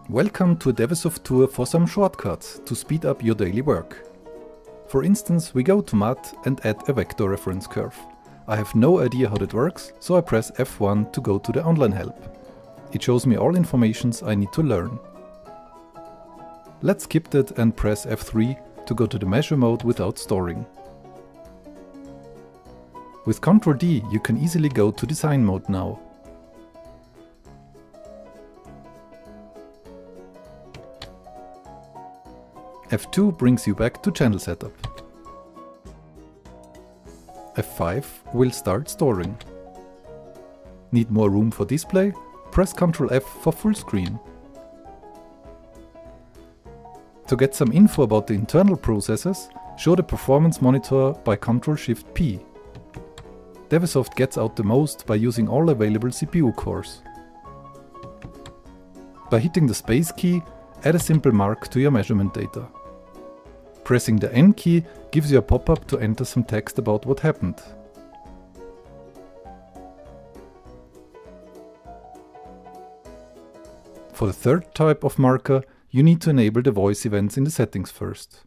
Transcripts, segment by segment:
Welcome to a Dewesoft tour for some shortcuts to speed up your daily work. For instance, we go to Math and add a vector reference curve. I have no idea how that works, so I press F1 to go to the online help. It shows me all informations I need to learn. Let's skip that and press F3 to go to the measure mode without storing. With Ctrl D you can easily go to design mode now. F2 brings you back to channel setup. F5 will start storing. Need more room for display? Press Ctrl F for full screen. To get some info about the internal processes, show the performance monitor by Ctrl Shift P. Dewesoft gets out the most by using all available CPU cores. By hitting the space key, add a simple mark to your measurement data. Pressing the N key gives you a pop-up to enter some text about what happened. For the third type of marker, you need to enable the voice events in the settings first.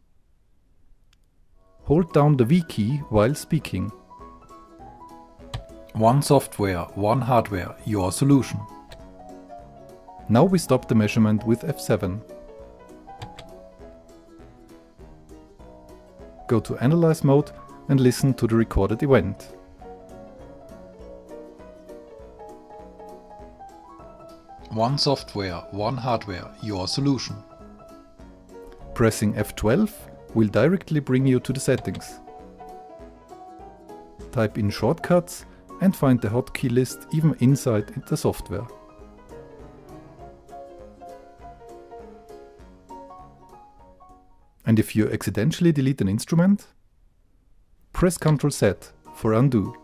Hold down the V key while speaking. One software, one hardware, your solution. Now we stop the measurement with F7. Go to Analyze mode and listen to the recorded event. One software, one hardware, your solution. Pressing F12 will directly bring you to the settings. Type in shortcuts and find the hotkey list even inside the software. And if you accidentally delete an instrument, press Ctrl Z for undo.